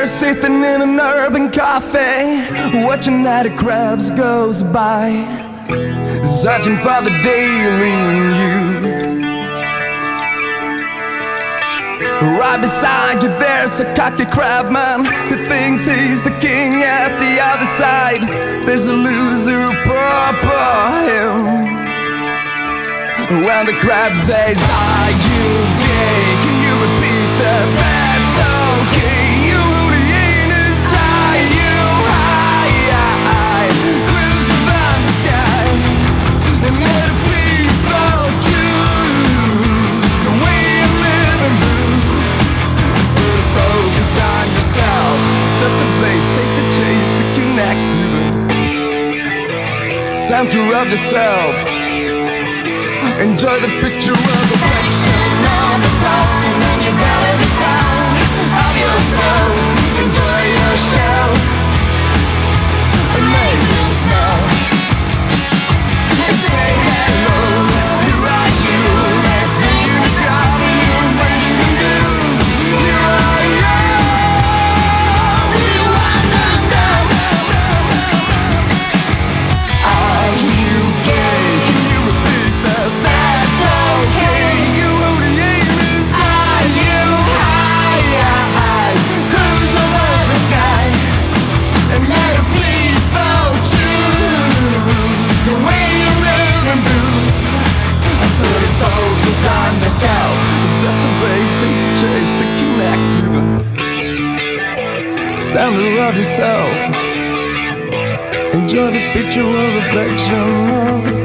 You're sitting in an urban cafe, watching how the crabs goes by, searching for the daily news. Right beside you there's a cocky crabman who thinks he's the king. At the other side there's a loser, poor him. When the crab says, are you gay? Can you repeat that? That's okay. You the anus, are you high? Cruise around the sky and let the people choose the way you live and move. Put a focus on yourself. That's a place, take the chase to connect to the center of yourself. Enjoy the picture of the reflection on the bone, and you gotta be proud of yourself. Enjoy yourself and make them smell and say hello. Who are you? Let's see you got me and breaking news. Here I am. Do you understand? Are you gay? Can you repeat that? That's okay. You only aim inside you. High. Cruise over the sky and let the people choose the way you live and booze. And put a focus on yourself. If that's a base, take the chase to connect to the center of yourself. Enjoy the picture of reflection of the